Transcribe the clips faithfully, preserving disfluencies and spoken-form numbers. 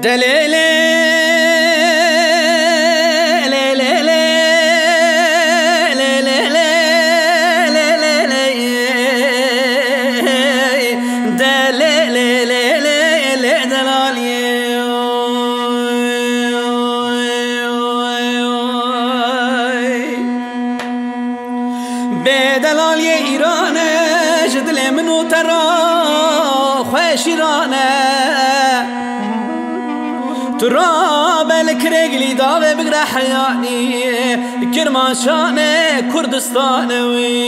دلیلی بدلال ایرانه جدل منو ترا خوش ایرانه ترا بالکرگلی داوه بگره حیانی کرمانشانه کردستانه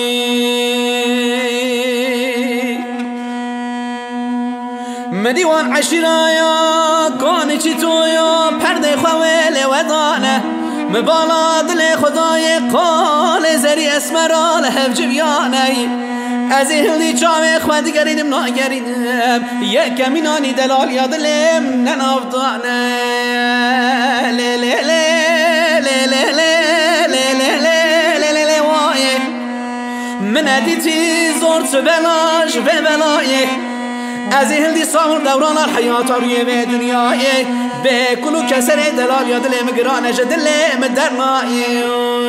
وی مدیوان عشیرایا کانی چی تویا پرده خواه لودانه مبالا دل خدای قال زری اسمرال هفج بیانی از هلی چاوه خواهدی گریدم ناگریدم یک کمی نانی دلال یا دلم ننافدانه لی لی لی لی لی لی لی لی لی لی وایه من ادیتی زور تو بلاش و بلایه از هلی سامر دوران الحیات روی به دنیای به کلو کسر دلال یا دلم گرانه دلم در مایی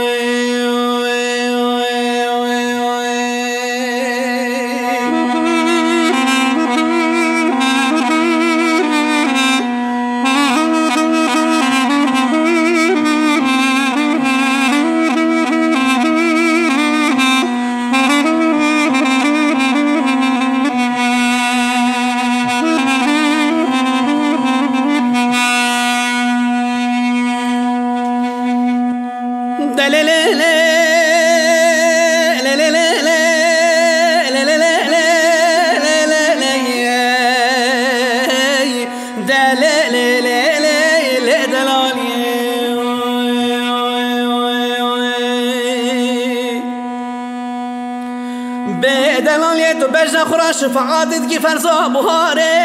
بدلال يدو بجنا خورا شفاعتت کی فرزا بهاره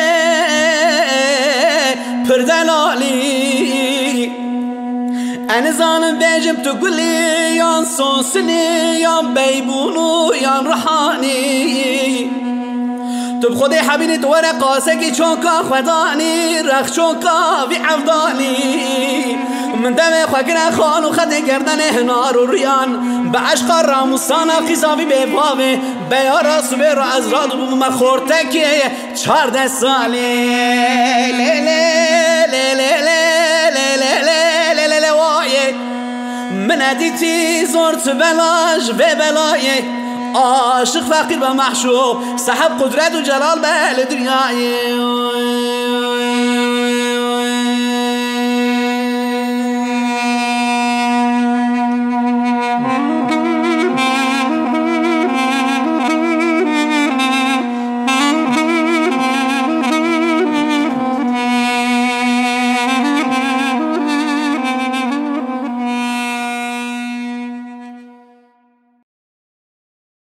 پر دلالی انا زانم بجم تو قولي يان سوسني يان بيبونو يان رحاني تو بخودي حبيني تو ورقاسكي چونكا خداني رخ چونكا في عفداني من دم خواقنا خانو خد گردن هنار و ریان به عشق راموسانا خیزاوی به پاوه بیارا سوبه را از راد بوم مخورتکی چارده سالی لی لی لی لی لی لی لی لی وایه من ادیتی زور تو بلاش و بلایه عاشق فقیر و محشوب صاحب قدرت و جلال به دنیای